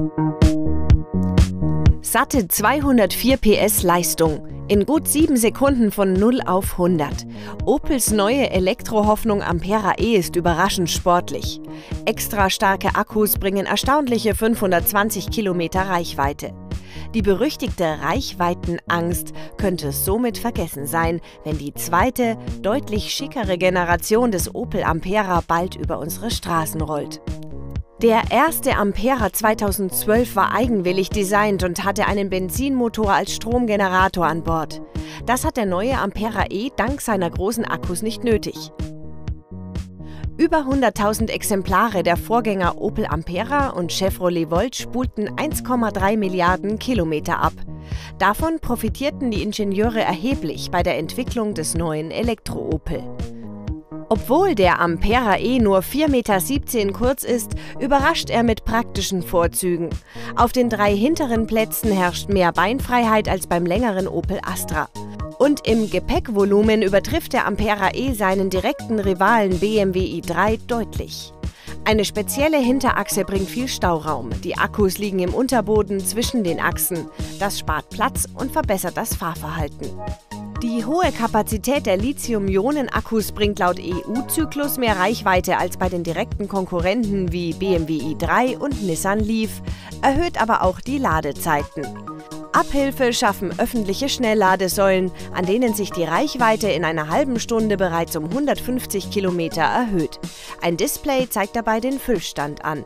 Satte 204 PS Leistung. In gut 7 Sekunden von 0 auf 100. Opels neue Elektrohoffnung Ampera E ist überraschend sportlich. Extra starke Akkus bringen erstaunliche 520 Kilometer Reichweite. Die berüchtigte Reichweitenangst könnte somit vergessen sein, wenn die zweite, deutlich schickere Generation des Opel Ampera bald über unsere Straßen rollt. Der erste Ampera 2012 war eigenwillig designt und hatte einen Benzinmotor als Stromgenerator an Bord. Das hat der neue Ampera E dank seiner großen Akkus nicht nötig. Über 100.000 Exemplare der Vorgänger Opel Ampera und Chevrolet Volt spulten 1,3 Milliarden Kilometer ab. Davon profitierten die Ingenieure erheblich bei der Entwicklung des neuen Elektro-Opel. Obwohl der Ampera E nur 4,17 Meter kurz ist, überrascht er mit praktischen Vorzügen. Auf den 3 hinteren Plätzen herrscht mehr Beinfreiheit als beim längeren Opel Astra. Und im Gepäckvolumen übertrifft der Ampera E seinen direkten Rivalen BMW i3 deutlich. Eine spezielle Hinterachse bringt viel Stauraum. Die Akkus liegen im Unterboden zwischen den Achsen. Das spart Platz und verbessert das Fahrverhalten. Die hohe Kapazität der Lithium-Ionen-Akkus bringt laut EU-Zyklus mehr Reichweite als bei den direkten Konkurrenten wie BMW i3 und Nissan Leaf, erhöht aber auch die Ladezeiten. Abhilfe schaffen öffentliche Schnellladesäulen, an denen sich die Reichweite in einer halben Stunde bereits um 150 Kilometer erhöht. Ein Display zeigt dabei den Füllstand an.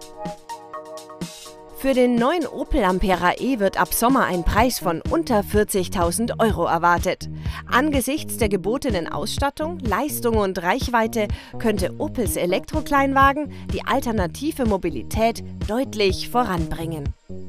Für den neuen Opel Ampera E wird ab Sommer ein Preis von unter 40.000 € erwartet. Angesichts der gebotenen Ausstattung, Leistung und Reichweite könnte Opels Elektrokleinwagen die alternative Mobilität deutlich voranbringen.